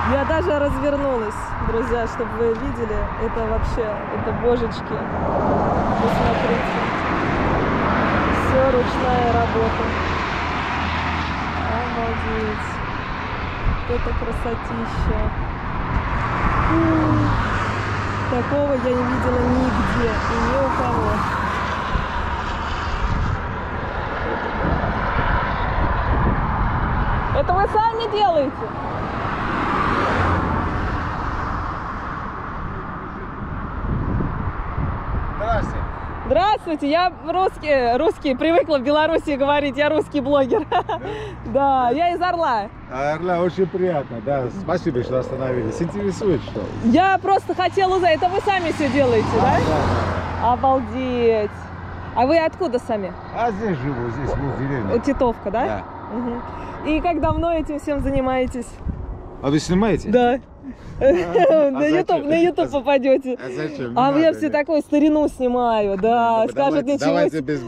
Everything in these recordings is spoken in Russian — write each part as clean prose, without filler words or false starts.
Я даже развернулась, друзья, чтобы вы видели. Это вообще, это божечки. Посмотрите. Все ручная работа. Обалдеть. Это красотища. Такого я не видела нигде и ни у кого. Это вы сами делаете? Здравствуйте. Здравствуйте, я русский, привыкла в Беларуси говорить, я русский блогер. Да, я из Орла. Орла, очень приятно, да. Спасибо, что остановились. Интересует, что? Я просто хотела узнать, это вы сами все делаете, да? Да. Обалдеть. А вы откуда сами? А здесь живу, здесь в деревне. Титовка, да? Да. Угу. И как давно этим всем занимаетесь? А вы снимаете? Да. На YouTube попадете. А зачем? А я все такую старину снимаю, да. Скажут, ничего. Давайте без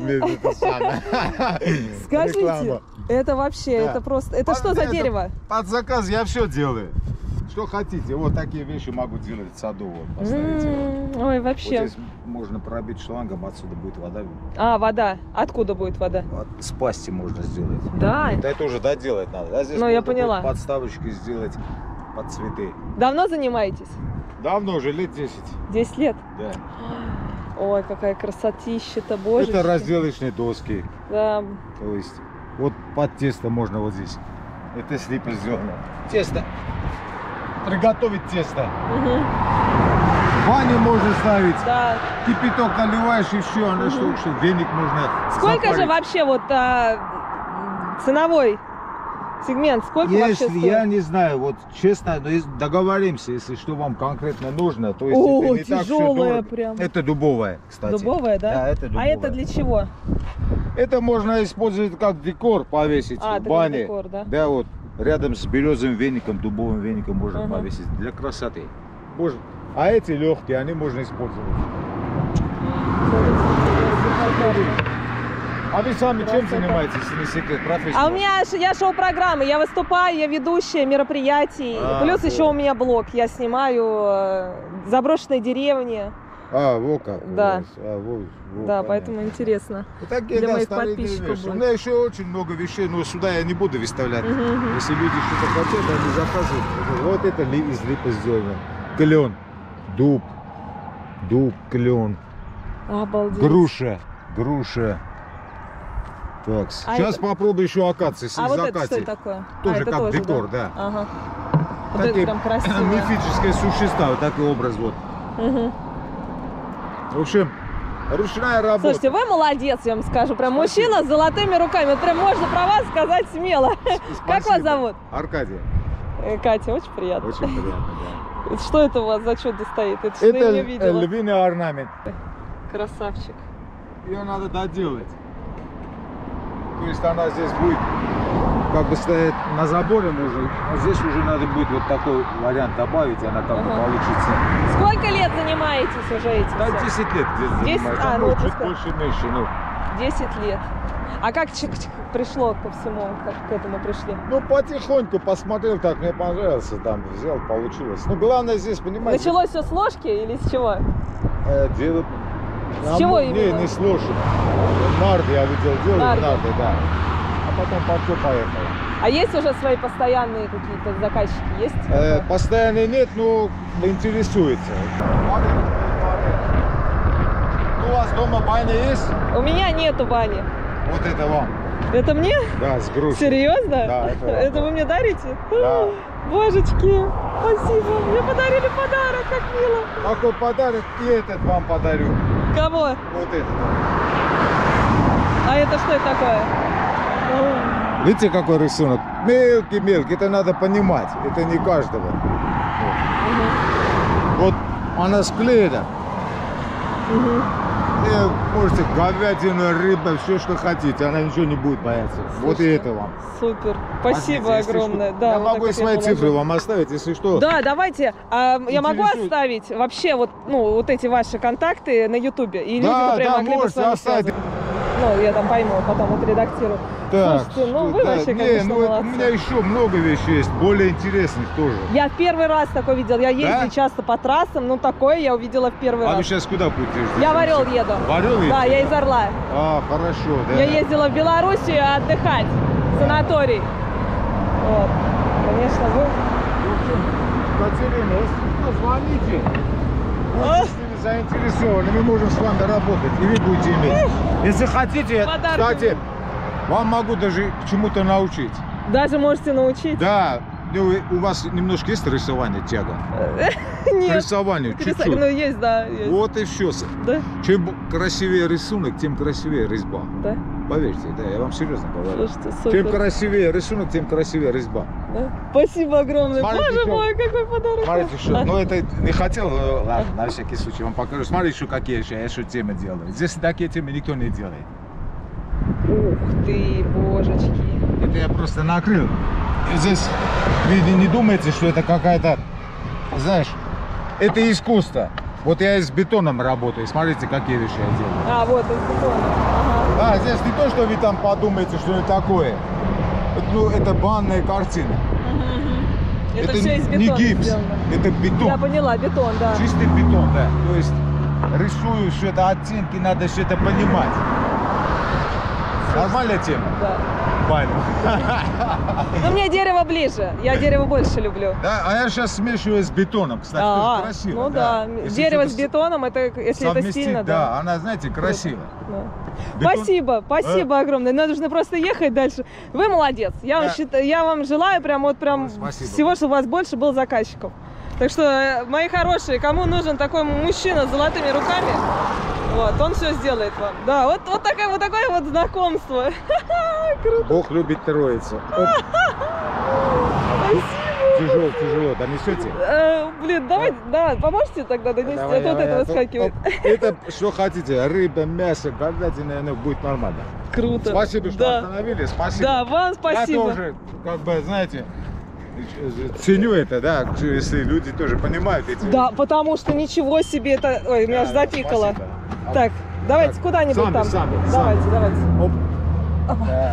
Скажите, это вообще, это просто, это что за дерево? Под заказ я все делаю. Что хотите, вот такие вещи могу делать в саду, вот поставить. Ой, вообще. Вот здесь можно пробить шлангом, отсюда будет вода. А, вода. Откуда будет вода? С пасти можно сделать. Да. Это уже доделать надо. А здесь ну, я поняла. Подставочки сделать под цветы. Давно занимаетесь? Давно, уже лет 10. 10 лет? Да. Ой, какая красотища-то, боже. Это разделочные доски. Да. То есть, вот под тесто можно вот здесь. Это с липы сделано. Тесто. Приготовить тесто. Угу. Баню можно ставить. Да. Кипяток наливаешь и все. Она что, веник можно Сколько запарить. же вообще вот ценовой сегмент? Сколько вообще если стоит? я не знаю, вот честно, но договоримся, если что вам конкретно нужно. То есть О, это не тяжелая так, прям. Это дубовая, кстати. Дубовая, да? Да, это дубовая. А это для чего? Это можно использовать как декор, повесить в бане. Декор, да? Да, вот рядом с березовым веником, дубовым веником можно повесить для красоты. Можно. А эти легкие, они можно использовать. А вы сами чем занимаетесь, если не секрет, профессия? А у меня, я шоу-программы, я выступаю, я ведущая мероприятий. Плюс еще у меня блог, я снимаю заброшенные деревни. Вот как. Да. Вот, да, поэтому интересно. Такие, для да, моих подписчиков. У меня еще очень много вещей, но сюда я не буду выставлять. Если люди что-то хотят, они заказывают. Вот это из липы сделано. Клен, дуб, клен. Обалдеть. Груша. Так, сейчас попробую еще акации. А вот это что такое? Тоже как тоже, декор, да. Ага. Вот такие это прям красиво. Мифическое существо, вот такой образ вот. В общем, ручная работа. Слушайте, вы молодец, я вам скажу. Прям мужчина с золотыми руками. Вот прям можно про вас сказать смело. Спасибо. Как вас зовут? Аркадий. Катя, очень приятно. Очень приятно, да. Что это у вас за чудо стоит? Это что я не видела. Львиный орнамент. Красавчик. Ее надо доделать. То есть она здесь будет как бы стоять на заборе можно, а здесь уже надо будет вот такой вариант добавить, и она как бы получится. Сколько лет занимаетесь уже этим? Да, 10 лет где-то занимаюсь. Ну, чуть больше, меньше. Ну. 10 лет. А как пришло ко всему, как к этому пришли? Ну, потихоньку посмотрел, так мне понравился, там взял, получилось. Ну, главное здесь, понимаете... Началось все с ложки или с чего? Дело... С чего именно? Не с ложки. Нарды я делал нарды, да. А потом пошло-поехало. А есть уже свои постоянные какие-то заказчики? Есть? Постоянные нет, но интересуется. У вас дома баня есть? У меня нету бани. Вот это вам. Это мне? Да, с грушей. Серьезно? Да, это вы мне дарите? Да. Божечки, спасибо. Мне подарили подарок, как мило. Такой подарок и этот вам подарю. Кого? Вот этот. А это что это такое? Видите, какой рисунок? Мелкий-мелкий, это надо понимать. Это не каждого. Вот она склеена. Можете говядину, рыба, все, что хотите. Она ничего не будет бояться. Слушайте, вот и это вам. Супер. Спасибо огромное. Что, да, я вот могу и свои цифры вам оставить, если что. Да, давайте. Я могу оставить вообще вот, ну, вот эти ваши контакты на Ютубе? И да, люди, например, да, могли бы с вами оставить. Ну, я там пойму, потом отредактирую. Так, Слушайте, ну вы да, вообще, не, конечно, ну, молодцы. у меня еще много вещей есть, более интересных тоже. Я в первый раз такой видел. Я езжу Да? часто по трассам, но такое я увидела в первый А вы раз. сейчас куда путаетесь? Я в Орел еду. В Орел Да, едете? я из Орла. А, хорошо, да. Я ездила в Белоруссию отдыхать, в санаторий. Вот. Конечно, вы... Катерина, если позвоните, если с ними заинтересованы, мы можем с вами работать, и вы будете иметь. Если хотите, Подарки. кстати, вам могу даже чему-то научить. Даже можете научить? Да, ну, у вас немножко есть рисование, тяга? К Нет. рисованию, Ну, чуть-чуть. есть, да. Есть. Вот и все. Да? Чем красивее рисунок, тем красивее резьба. Да? Поверьте, да, я вам серьезно говорю. Слушайте, супер. Чем красивее рисунок, тем красивее резьба. Да? Спасибо огромное. Смотрите, Боже что- мой, какой подарок. Смотрите, что, ну это не хотел, ладно, на всякий случай вам покажу. Смотрите, что какие я еще темы делаю. Здесь такие темы никто не делает. Ух ты, божечки. Это я просто накрыл. И здесь вы не думаете, что это какая-то, знаешь, это искусство. Вот я и с бетоном работаю. Смотрите, какие вещи я делаю. А, вот, из бетона. Ага. Да, здесь не то, что вы там подумаете, что это такое. Ну, это банная картина. Это все из не бетона гипс, сделано. это бетон. Я поняла, бетон, да. Чистый бетон, да. То есть рисую все это, оттенки, надо все это понимать. Нормальная тема? Да. Понял. Но мне дерево ближе. Я дерево больше люблю. Да, а я сейчас смешиваю с бетоном. Кстати, тоже красиво. ну да. Если Дерево что-то с бетоном, это если это совместить, стильно, да. Она, знаете, красиво. Да. Бетон- Спасибо огромное. Надо нужно просто ехать дальше. Вы молодец. Я вам, Да. я вам желаю прям Спасибо. всего, чтобы у вас больше было заказчиков. Так что, мои хорошие, кому нужен такой мужчина с золотыми руками, вот, он все сделает вам. Да, вот такое вот знакомство. Круто. Бог любит троицу. Тяжело, донесете? Блин, давай, поможете тогда донести, Давай, а то вот давай, это выскакивает. Это что хотите, рыба, мясо, говядина, оно будет нормально. Круто. Спасибо, что Да. остановили, спасибо. Да, вам спасибо. Я тоже, как бы, знаете, ценю это, да, если люди тоже понимают эти... Да, потому что ничего себе это... Ой, меня аж Да, запикало. спасибо. Так, давайте Так, куда-нибудь там. сами. Давайте. Оп. Да.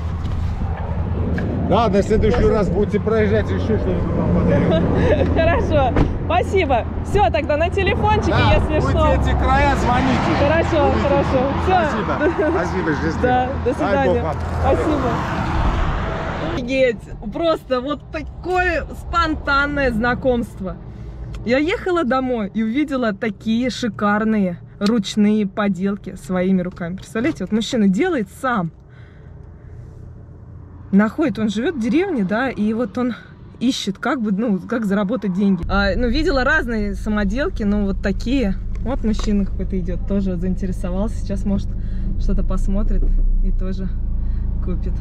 Ладно, в следующий раз будете проезжать, еще что-нибудь вам подарю. Хорошо, спасибо. Все, тогда на телефончике, Да, если будете что. эти края, звоните. Хорошо, Увидите. хорошо. Все. Спасибо, счастливо. Да, до Дай Бог свидания. вам. Спасибо. Офигеть, просто вот такое спонтанное знакомство. Я ехала домой и увидела такие шикарные ручные поделки своими руками. Представляете, вот мужчина делает сам. Находит, он живет в деревне, да, и вот он ищет, как заработать деньги. Видела разные самоделки, но вот такие. Вот мужчина какой-то идет, тоже заинтересовался. Сейчас, может, что-то посмотрит и тоже купит.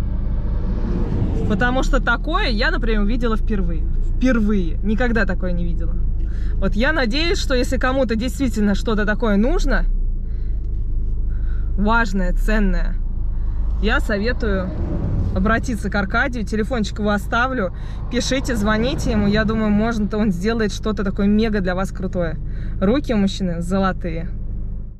Потому что такое я, например, увидела впервые. Впервые. Никогда такое не видела. Вот я надеюсь, что если кому-то действительно что-то такое нужно, важное, ценное, я советую обратиться к Аркадию. Телефончик его оставлю. Пишите, звоните ему. Я думаю, может, он сделает что-то такое мега для вас крутое. Руки у мужчины золотые.